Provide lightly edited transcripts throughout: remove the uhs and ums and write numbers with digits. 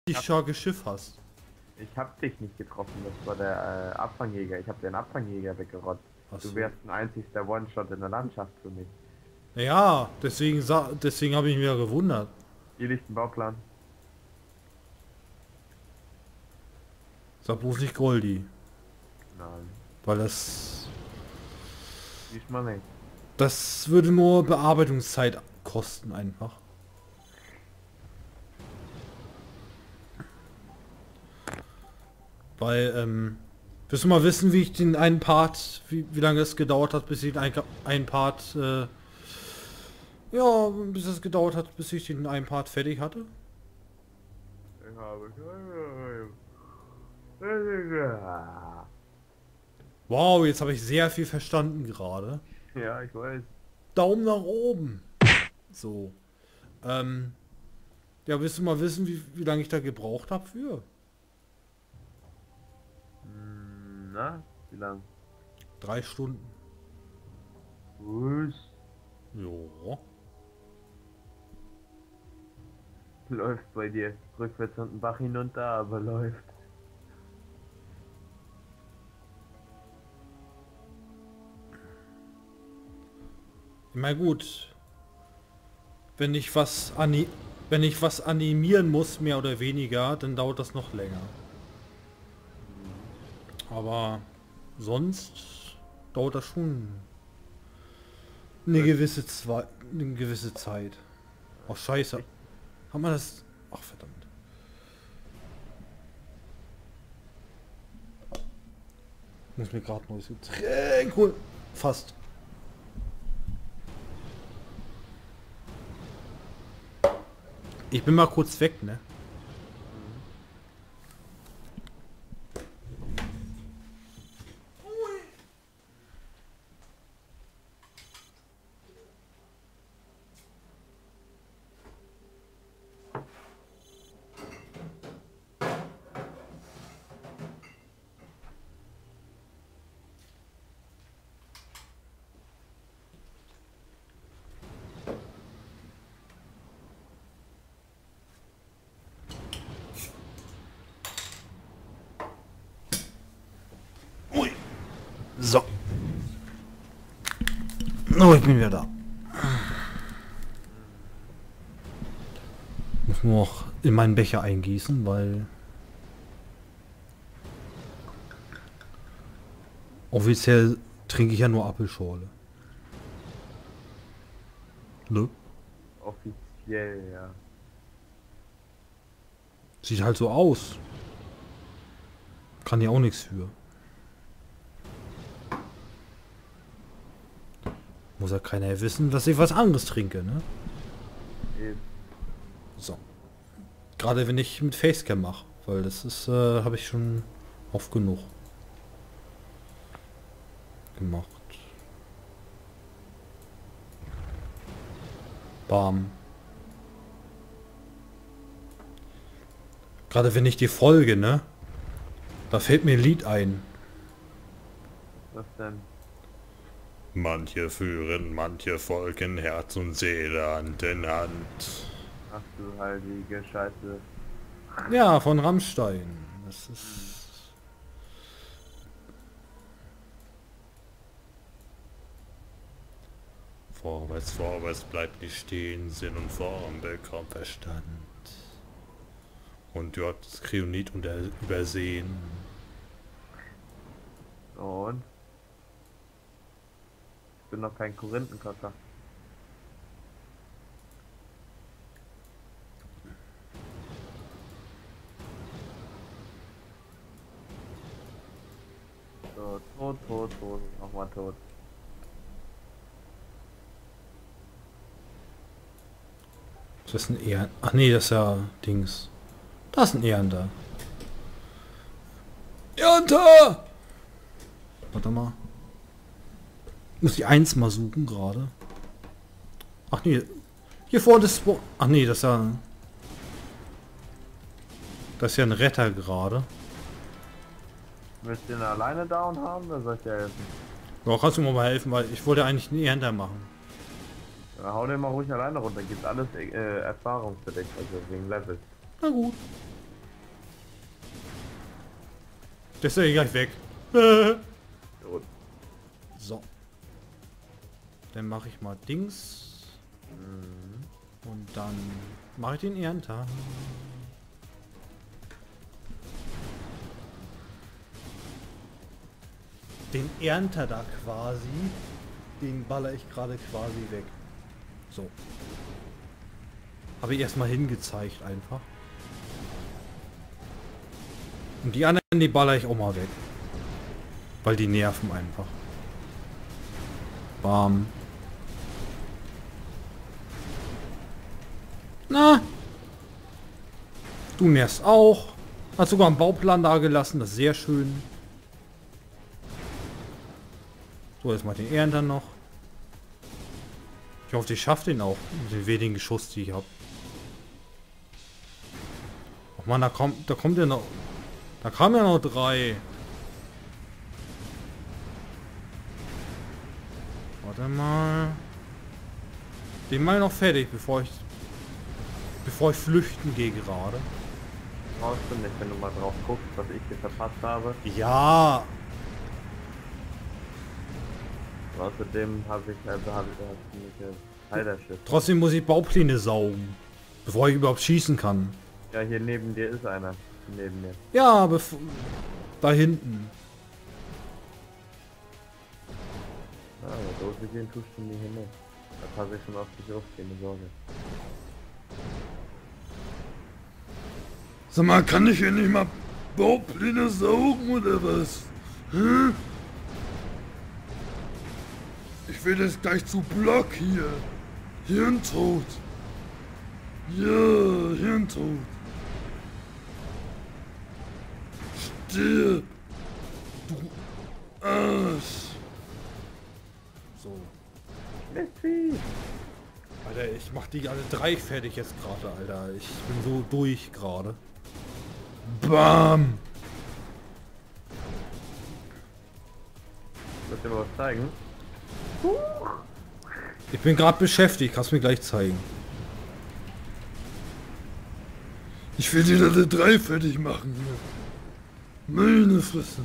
starkes Schiff hast. Ich hab dich nicht getroffen, das war der Abfangjäger. Ich hab den Abfangjäger weggerotzt. Achso. Du wärst ein einzigster One-Shot in der Landschaft für mich. Ja, deswegen habe ich mich ja gewundert. Hier liegt ein Bauplan. Sag bloß nicht Goldi. Nein, Weil das... diesmal nicht. Das würde nur Bearbeitungszeit kosten einfach. Weil, willst du mal wissen, wie ich den einen Part, wie lange es gedauert hat, bis ich den einen Part, ja, bis es gedauert hat, bis ich den einen Part fertig hatte? Ich habe... Wow, jetzt habe ich sehr viel verstanden gerade. Ja, ich weiß. Daumen nach oben. So. Ja, willst du mal wissen, wie lange ich da gebraucht habe für? Na, wie lang? 3 Stunden. Was? Jo. Läuft bei dir. Rückwärts und den Bach hinunter, aber läuft. Na gut. Wenn ich was animieren muss, mehr oder weniger, dann dauert das noch länger. Aber sonst dauert das schon eine gewisse Zeit. Oh scheiße. Haben wir das... Ach verdammt. Muss mir gerade neues Getränk holen. Fast. Ich bin mal kurz weg, ne? So. Oh, ich bin wieder da. Muss nur noch in meinen Becher eingießen, weil offiziell trinke ich ja nur Apfelschorle. Ne? Offiziell, ja. Sieht halt so aus. Kann ja auch nichts für. Muss ja keiner wissen, dass ich was anderes trinke, ne? Eben. So. Gerade wenn ich mit Facecam mache, weil das ist, habe ich schon oft genug gemacht. Bam. Gerade wenn ich die folge, ne? Da fällt mir ein Lied ein. Was denn? Manche führen, manche folgen, Herz und Seele Hand in Hand. Ach du heilige Scheiße. Ja, von Rammstein. Das ist... Vorwärts, vorwärts, bleibt nicht stehen, Sinn und Form bekommt Verstand. Und dort das Kryonit übersehen. Und? Ich bin noch kein Korinthenkacker. So, tot, nochmal tot. Das ist ein Ehren... Ach nee, das ist ja Dings. Das ist ein Ehrender. Ernter! Warte mal. Ich muss die 1 mal suchen gerade. Ach nee. Hier vorne ist... Ach nee, das ist ja... Das ist ja ein Retter gerade. Willst du den alleine down haben, oder soll ich dir helfen? Ja, kannst du mir mal helfen, weil ich wollte eigentlich einen Ehrender machen. Ja, hau den mal ruhig alleine runter, gibt alles Erfahrung für dich, also wegen Level. Na gut. Der ist ja gleich weg. Tot. So. Dann mache ich mal Dings. Und dann mache ich den Ernter. Den Ernter da quasi. Den baller ich gerade quasi weg. So. Habe ich erstmal hingezeigt einfach. Und die anderen, die baller ich auch mal weg. Weil die nerven einfach. Bam. Na. Du nervst auch. Hast sogar einen Bauplan da gelassen. Das ist sehr schön. So, jetzt mal den Ernter noch. Ich hoffe, ich schaffe den auch. Mit den wenigen Schuss, die ich habe. Ach man, da kommt ja noch. Da kamen ja noch 3. Warte mal. Den mal noch fertig, bevor ich flüchten gehe gerade. Brauchst du nicht, wenn du mal drauf guckst, was ich dir verpasst habe. Ja. Außerdem habe ich ziemliche Heilerschiff. Trotzdem muss ich Baupläne saugen. Bevor ich überhaupt schießen kann. Ja, hier neben dir ist einer. Neben mir. Ja, da hinten. Ah, ja, Dose gehen tust du nie hin. Da passe ich schon auf dich auf, keine Sorge. Sag mal, kann ich hier nicht mal Baupläne saugen oder was? Hä? Ich will das gleich zu Block hier. Hirntod. Ja, Hirntod. Stirb. Du Arsch. So. Messi! Alter, ich mach die alle 3 fertig jetzt gerade, Alter. Ich bin so durch gerade. Bam. Soll ich dir mal was zeigen? Ich bin gerade beschäftigt, kannst mir gleich zeigen. Ich will die alle 3 fertig machen hier. Meine Fresse.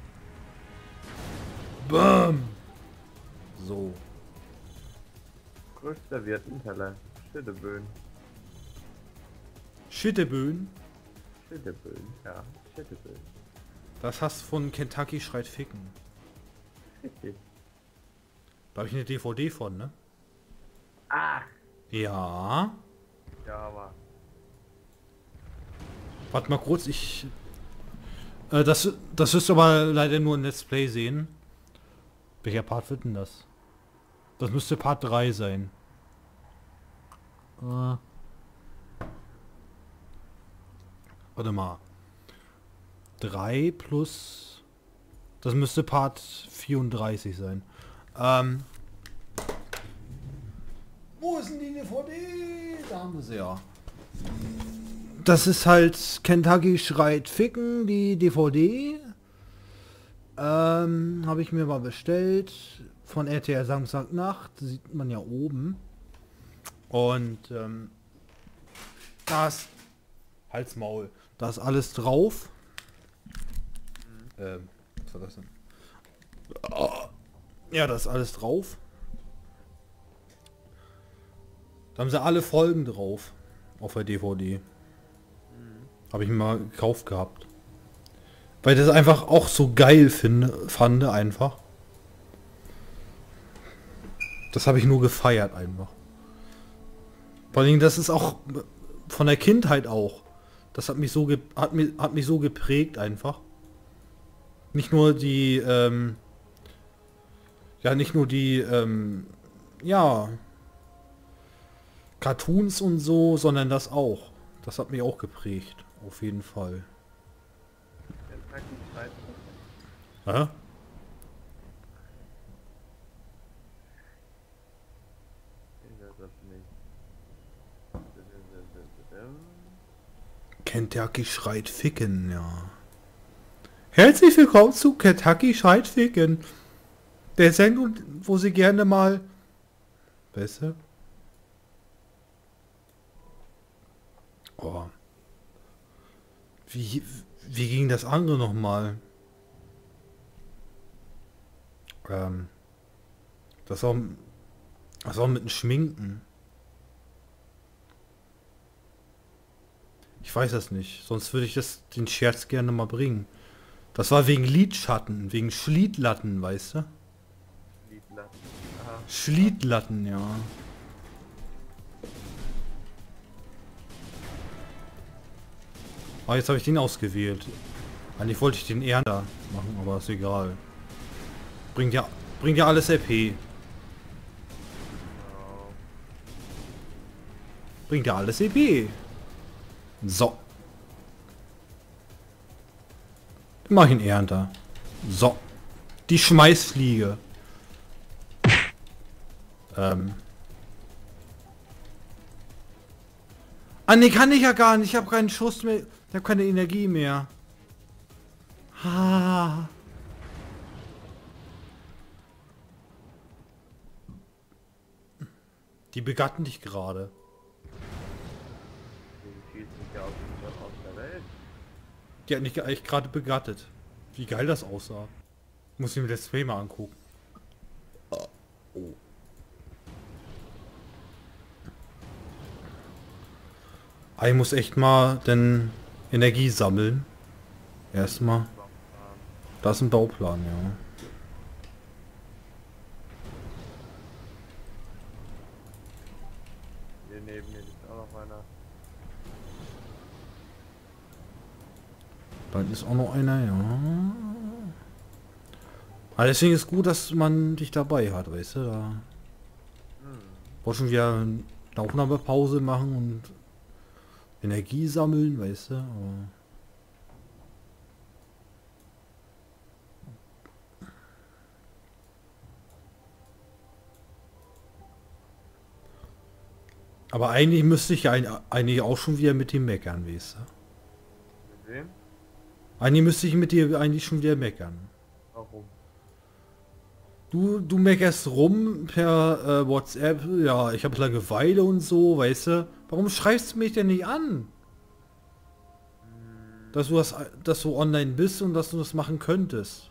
Bam. So. Größter servierten Schitteböen. Schitteböen. Schitteböen, ja. Schitteböen. Das hast von Kentucky schreit ficken. Richtig. Da habe ich eine DVD von, ne? Ah! Ja. Ja, aber. Warte mal kurz, das wirst du aber leider nur in Let's Play sehen. Welcher Part wird denn das? Das müsste Part 3 sein. Warte mal. 3 plus... Das müsste Part 34 sein. Wo ist denn die DVD? Da haben wir sie ja. Das ist halt Kentucky schreit ficken, die DVD. Habe ich mir mal bestellt. Von RTL Samstagnacht. Sieht man ja oben. Und da ist... Halt's Maul. Da ist alles drauf. Was war das denn? Ja, da ist alles drauf. Da haben sie alle Folgen drauf. Auf der DVD. Habe ich mir mal gekauft gehabt. Weil ich das einfach auch so geil fand einfach. Das habe ich nur gefeiert einfach. Vor allem, das ist auch von der Kindheit auch. Das hat mich so hat mich so geprägt einfach. Nicht nur die ja Cartoons und so, sondern das auch. Das hat mich auch geprägt, auf jeden Fall. Kentucky schreit. Hä? Kentucky schreit ficken, ja. Herzlich willkommen zu Kentucky schreit ficken. Der Sendung, wo sie gerne mal... Besser? Oh. Wie ging das andere nochmal? Ähm, das auch, das auch mit dem Schminken. Ich weiß das nicht, sonst würde ich den Scherz gerne mal bringen. Das war wegen Lidschatten, wegen Schliedlatten, weißt du? Liedlatten. Aha. Schliedlatten, ja. Ah, jetzt habe ich den ausgewählt. Eigentlich wollte ich den eher da machen, aber ist egal. Bringt ja alles RP. Genau. Bringt ja alles EP. So. Mach ihn ernter. So. Die Schmeißfliege. Ah ne, kann ich ja gar nicht. Ich habe keinen Schuss mehr. Ich habe keine Energie mehr. Ha. Die begatten dich gerade. Die schießt mich ja aus der Welt. Die hat mich eigentlich gerade begattet. Wie geil das aussah. Muss ich mir das Play mal angucken. Oh. Ah, ich muss echt mal denn Energie sammeln. Erstmal. Das ist ein Bauplan, ja. Hier neben mir liegt auch noch einer. Da ist auch noch einer, ja. Aber deswegen ist gut, dass man dich dabei hat, weißt du, da. Brauchst schon wieder eine Aufnahmepause machen und Energie sammeln, weißt du, aber eigentlich müsste ich ja eigentlich auch schon wieder mit dem meckern, weißt du. Mit wem? Eigentlich müsste ich mit dir eigentlich schon wieder meckern. Warum? Du meckerst rum per WhatsApp, ja, ich habe Langeweile und so, weißt du. Warum schreibst du mich denn nicht an? Dass du online bist und dass du das machen könntest.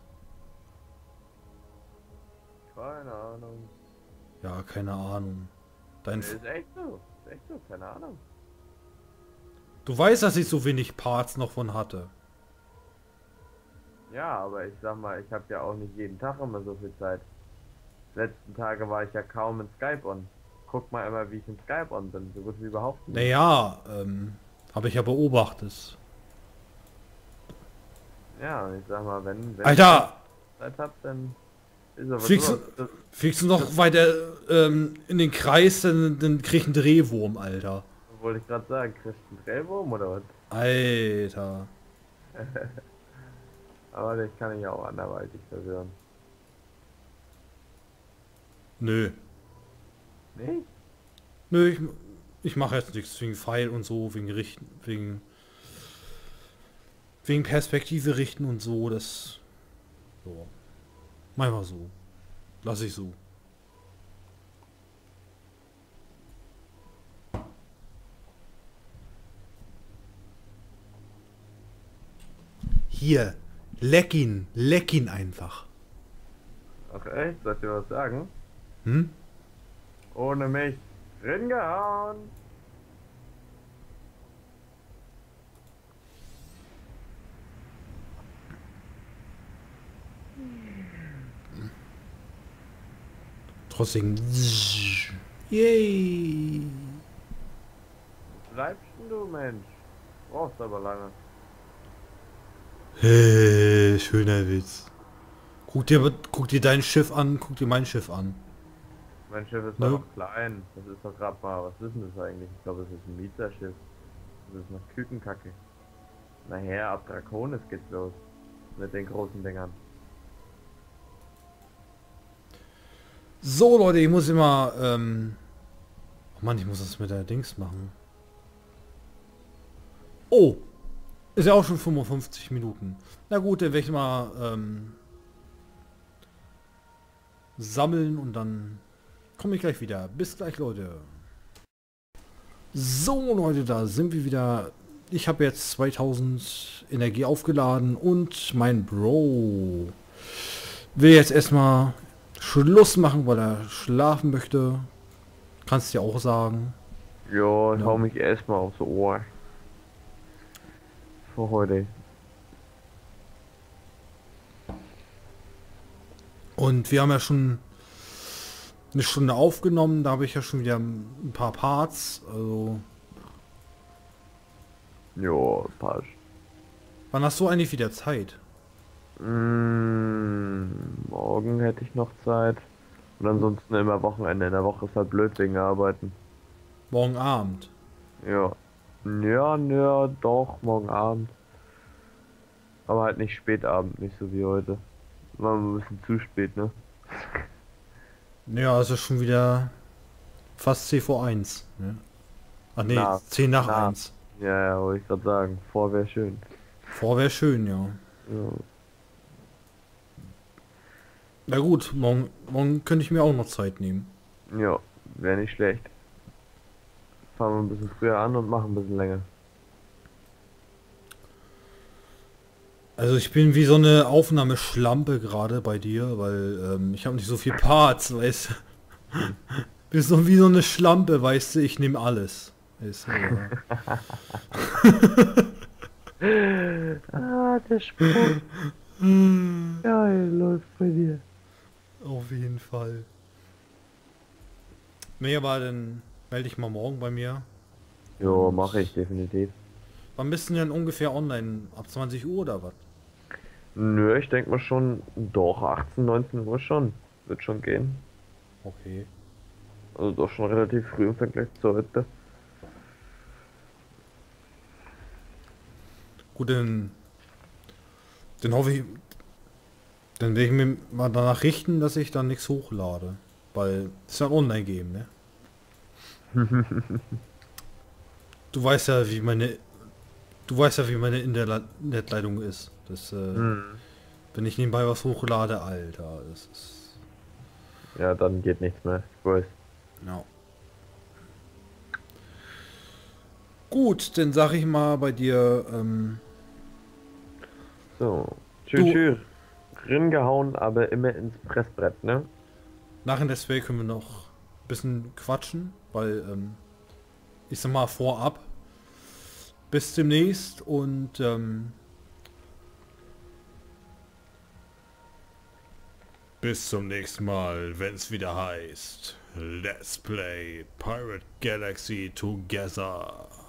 Keine Ahnung. Ja, keine Ahnung. Ist echt so. Ist echt so, keine Ahnung. Du weißt, dass ich so wenig Parts noch von hatte. Ja, aber ich sag mal, ich habe ja auch nicht jeden Tag immer so viel Zeit. Letzten Tage war ich ja kaum in Skype on. Guck mal immer, wie ich in Skype on bin. So gut wie überhaupt nicht. Naja, habe ich ja beobachtet. Ja, und ich sag mal, wenn Alter! ich Zeit hab, dann ist aber Fliegst du noch weiter in den Kreis, dann krieg ich einen Drehwurm, Alter. wollte ich gerade sagen, kriegst du einen Drehwurm oder was? Alter. Aber das kann ich auch anderweitig verwirren. Nö. Nicht? Nö, ich mache jetzt nichts wegen Pfeil und so, wegen Perspektive richten und so, das... So. Mach mal so. Lass ich so. Hier. Leck ihn einfach. Ach echt? Soll ich dir was sagen? Hm? Ohne mich ringehauen! Trotzdem. Yay. Bleibst denn du, Mensch? Brauchst aber lange. Schöner Witz. Guck dir dein Schiff an, guck dir mein Schiff an. Mein Schiff ist Ne? doch noch klein. Das ist doch gerade mal, was ist denn das eigentlich? Ich glaube, das ist ein Mieterschiff. Das ist noch Kükenkacke. Nachher, ab Draconis geht's los. Mit den großen Dingern. So Leute, ich muss immer, oh Mann, ich muss das mit der Dings machen. Oh, ist ja auch schon 55 Minuten. Na gut, dann werde ich mal sammeln und dann komme ich gleich wieder. Bis gleich, Leute. So Leute, da sind wir wieder. Ich habe jetzt 2000 Energie aufgeladen und mein Bro, will jetzt erstmal Schluss machen, weil er schlafen möchte. Kannst du ja auch sagen. Ja, ich Ja. hau mich erstmal aufs Ohr. Für heute. Und wir haben ja schon eine Stunde aufgenommen, da habe ich ja schon wieder ein paar Parts. Also, Ja, passt. wann hast du eigentlich wieder Zeit? Morgen hätte ich noch Zeit. Und ansonsten immer Wochenende. In der Woche ist halt blöd wegen Arbeiten. Morgen Abend. Ja. Ja, ja, doch, morgen Abend. Aber halt nicht spät Abend, nicht so wie heute. War ein bisschen zu spät, ne? Ja, es ist schon wieder fast 10 vor 1. Ne? Ach nee, Na, 10 nach na. 1. Ja, ja, wollte ich gerade sagen. Vor wäre schön. Vor wäre schön, ja. Ja. Na gut, morgen könnte ich mir auch noch Zeit nehmen. Ja, wäre nicht schlecht. Fangen wir ein bisschen früher an und machen ein bisschen länger. Also ich bin wie so eine Aufnahmeschlampe gerade bei dir, weil ich habe nicht so viel Parts, weißt du. Bist so wie so eine Schlampe, weißt du, ich nehme alles. Weißt du, ja. Ah, der Spruch. Geil, läuft bei dir. Auf jeden Fall. Nee, aber dann melde ich mal morgen bei mir. Jo, mache ich definitiv. Wann bist du denn ungefähr online? Ab 20 Uhr oder was? Nö, ich denke mal schon, doch, 18, 19 Uhr schon. Wird schon gehen. Okay. Also doch schon relativ früh im Vergleich zu heute. Gut, dann hoffe ich, dann werde ich mir mal danach richten, dass ich dann nichts hochlade. Weil es ist ja ein Online-Game, ne? Du weißt ja, wie meine Internetleitung ist. Das, wenn ich nebenbei was hochlade, Alter, das ist... Ja, dann geht nichts mehr. Ich weiß. Ja. Gut, dann sag ich mal bei dir, So. Du- Tschüss. Ringehauen, aber immer ins Pressbrett, ne? nach dem Let's Play können wir noch ein bisschen quatschen, weil, ich sag mal vorab, bis demnächst und, bis zum nächsten Mal, wenn es wieder heißt, Let's Play Pirate Galaxy Together.